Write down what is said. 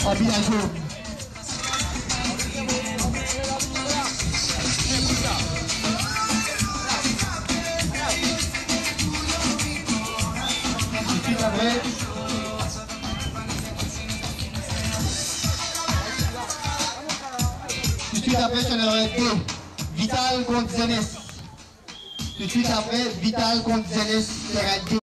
en village. Tout de suite après, je n'aurai que Vital contre Zenes. Tout de suite après, Vital contre Zenes, terrain 2.